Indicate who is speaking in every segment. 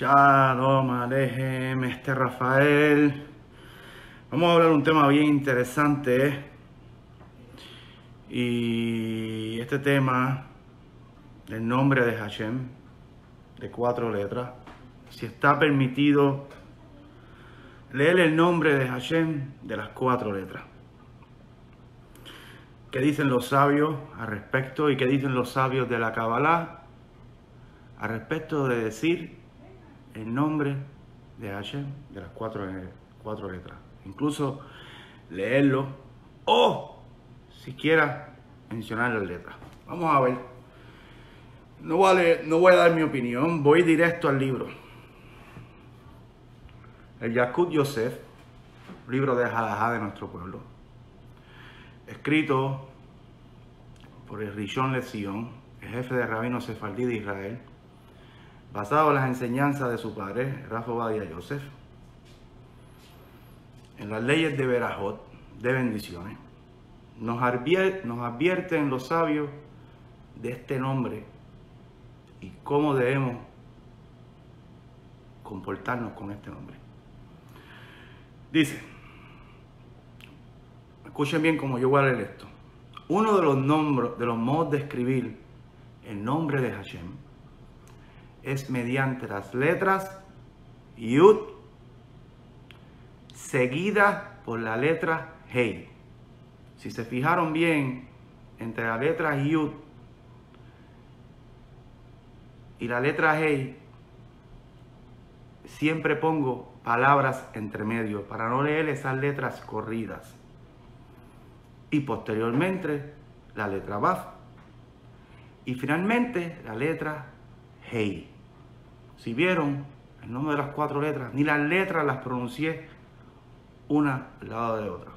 Speaker 1: Shalom Alejem, Rafael. Vamos a hablar de un tema bien interesante. Y este tema del nombre de Hashem, de 4 letras. Si está permitido leer el nombre de Hashem de las 4 letras. ¿Qué dicen los sabios al respecto? ¿Y qué dicen los sabios de la Kabbalah al respecto de decir el nombre de Hashem de las 4 letras? Incluso leerlo o siquiera mencionar las letras. Vamos a ver. No voy a dar mi opinión, voy directo al libro. El Yakut Yosef, libro de Halajá de nuestro pueblo, escrito por el Rishon LeZion, el jefe de rabino sefardí de Israel, basado en las enseñanzas de su padre, Raf Ovadia Yosef, en las leyes de Berajot, de bendiciones, nos advierten los sabios de este nombre y cómo debemos comportarnos con este nombre. Dice, escuchen bien como yo voy a leer esto. Uno de los modos de escribir el nombre de Hashem es mediante las letras Yud seguida por la letra Hei. Si se fijaron bien, entre la letra Yud y la letra Hei, siempre pongo palabras entre medio para no leer esas letras corridas. Y posteriormente la letra Vav. Y finalmente la letra Hei. Si vieron el nombre de las 4 letras, ni las letras las pronuncié una al lado de otra.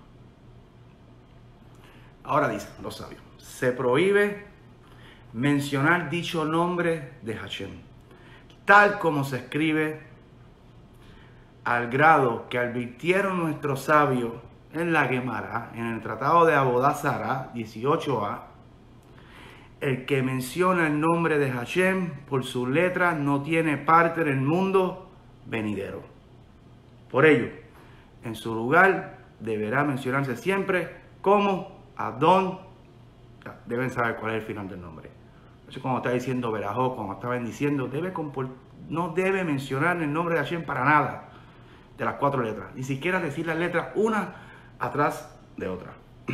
Speaker 1: Ahora dicen los sabios, se prohíbe mencionar dicho nombre de Hashem, tal como se escribe, al grado que advirtieron nuestros sabios en la Gemara, en el Tratado de Abodá Zará 18a, el que menciona el nombre de Hashem por sus letras no tiene parte en el mundo venidero. Por ello, en su lugar deberá mencionarse siempre como Adón. Deben saber cuál es el final del nombre. Eso cuando está diciendo Berajó, cuando está bendiciendo, no debe mencionar el nombre de Hashem para nada de las 4 letras. Ni siquiera decir las letras una atrás de otra.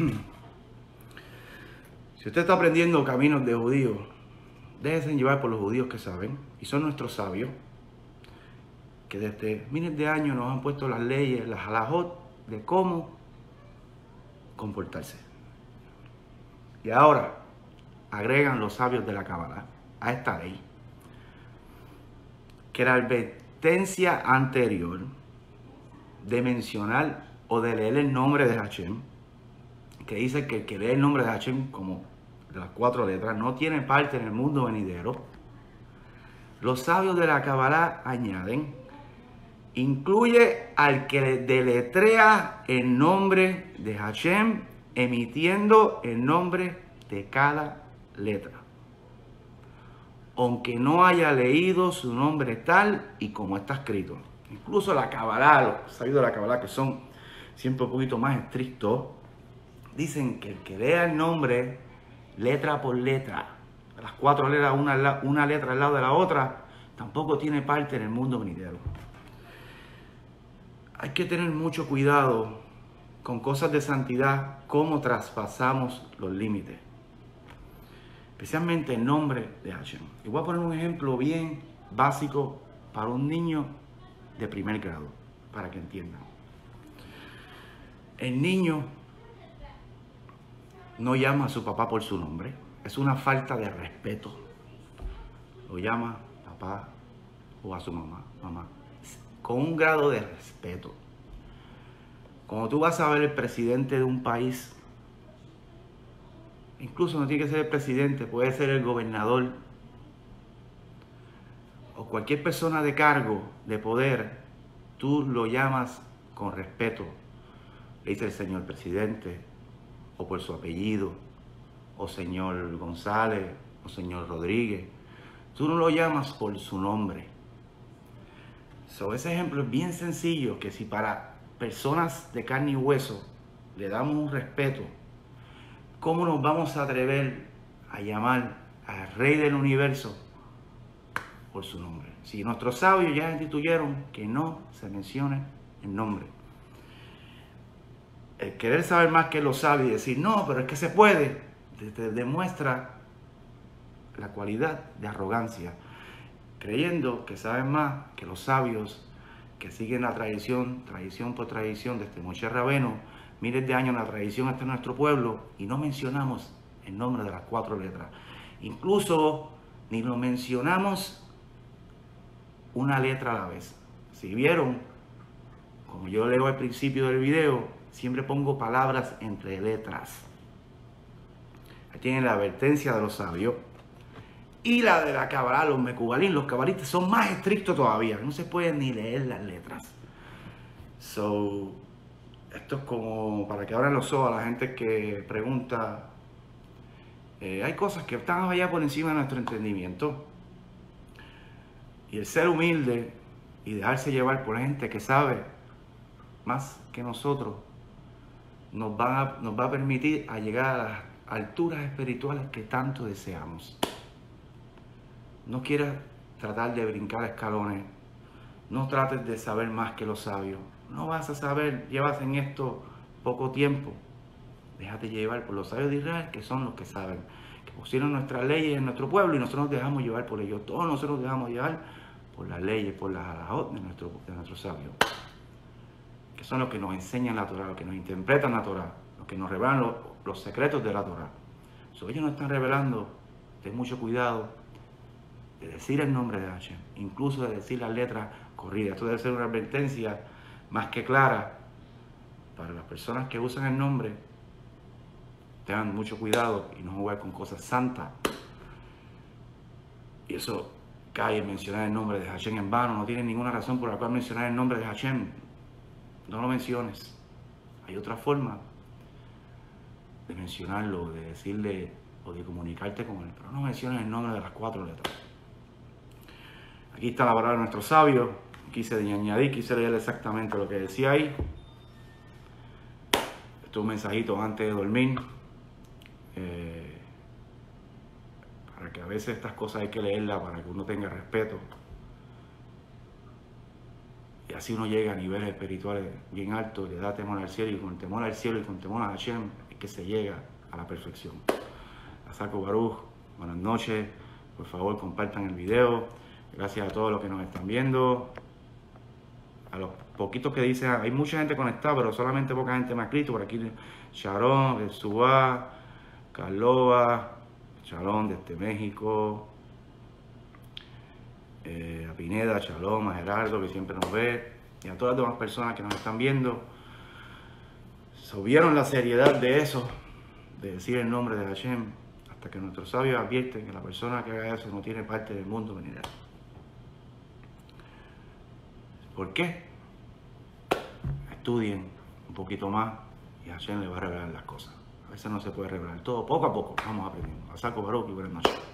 Speaker 1: Si usted está aprendiendo caminos de judíos, déjense llevar por los judíos que saben, y son nuestros sabios, que desde miles de años nos han puesto las leyes, las halajot, de cómo comportarse. Y ahora agregan los sabios de la Kabbalah a esta ley que la advertencia anterior de mencionar o de leer el nombre de Hashem, que dice que el que lee el nombre de Hashem como de las 4 letras no tiene parte en el mundo venidero, los sabios de la Kabbalah añaden, incluye al que deletrea el nombre de Hashem emitiendo el nombre de cada letra, aunque no haya leído su nombre tal y como está escrito. Incluso la Kabbalah, los sabios de la Kabbalah, que son siempre un poquito más estrictos, dicen que el que lea el nombre letra por letra, las 4 letras, una letra al lado de la otra, tampoco tiene parte en el mundo venidero. Hay que tener mucho cuidado con cosas de santidad, cómo traspasamos los límites, especialmente el nombre de Hashem. Y voy a poner un ejemplo bien básico para un niño de primer grado, para que entiendan. El niño no llama a su papá por su nombre, es una falta de respeto. Lo llama papá o a su mamá, con un grado de respeto. Cuando tú vas a ver el presidente de un país, incluso no tiene que ser el presidente, puede ser el gobernador o cualquier persona de cargo, de poder, tú lo llamas con respeto. Le dice el señor presidente, o por su apellido, o señor González, o señor Rodríguez. Tú no lo llamas por su nombre. Ese ejemplo es bien sencillo, que si para personas de carne y hueso le damos un respeto, ¿cómo nos vamos a atrever a llamar al Rey del Universo por su nombre? Si nuestros sabios ya instituyeron que no se mencione el nombre. El querer saber más que los sabios y decir, no, pero es que se puede, te demuestra la cualidad de arrogancia, creyendo que saben más que los sabios que siguen la tradición por tradición, desde Moshe Rabeno, miles de años la tradición hasta nuestro pueblo, y no mencionamos el nombre de las 4 letras. Incluso ni lo mencionamos una letra a la vez. Si vieron, como yo leo al principio del video, siempre pongo palabras entre letras. Ahí tienen la advertencia de los sabios. Y la de la Kabbalah, los Mekubalín, los cabalistas son más estrictos todavía. No se pueden ni leer las letras. Esto es como para que abran los ojos a la gente que pregunta. Hay cosas que están allá por encima de nuestro entendimiento. Y el ser humilde y dejarse llevar por gente que sabe más que nosotros nos va a permitir a llegar a las alturas espirituales que tanto deseamos. No quieras tratar de brincar escalones. No trates de saber más que los sabios. No vas a saber, llevas en esto poco tiempo. Déjate llevar por los sabios de Israel, que son los que saben, que pusieron nuestras leyes en nuestro pueblo y nosotros nos dejamos llevar por ellos. Todos nosotros nos dejamos llevar por las leyes, por las halajot de nuestros sabios, que son los que nos enseñan la Torah, los que nos interpretan la Torah, los que nos revelan los secretos de la Torah. Ellos nos están revelando, ten mucho cuidado de decir el nombre de Hashem, incluso de decir las letras corridas. Esto debe ser una advertencia más que clara para las personas que usan el nombre. Tengan mucho cuidado y no jugar con cosas santas. Y eso cae en mencionar el nombre de Hashem en vano. No tiene ninguna razón por la cual mencionar el nombre de Hashem. No lo menciones. Hay otra forma de mencionarlo, de decirle o de comunicarte con él, pero no menciones el nombre de las 4 letras. Aquí está la palabra de nuestro sabio. Quise añadir, quise leer exactamente lo que decía ahí. Esto es un mensajito antes de dormir. Para que a veces estas cosas hay que leerlas para que uno tenga respeto. Y así uno llega a niveles espirituales bien altos, le da temor al cielo, y con temor al cielo y con temor a Hashem es que se llega a la perfección. Asaco Baruch, buenas noches. Por favor, compartan el video. Gracias a todos los que nos están viendo. A los poquitos que dicen, hay mucha gente conectada, pero solamente poca gente me ha escrito. Por aquí Sharon, Subá, Carlova, Sharon desde México, a Pineda, Shalom, a Gerardo que siempre nos ve, y a todas las demás personas que nos están viendo. Vieron la seriedad de eso, de decir el nombre de Hashem, hasta que nuestros sabios advierten que la persona que haga eso no tiene parte del mundo venidero. ¿Por qué? Estudien un poquito más y Hashem le va a revelar las cosas. A veces no se puede revelar todo, poco a poco vamos aprendiendo. Asaco Baruch y buenas noches.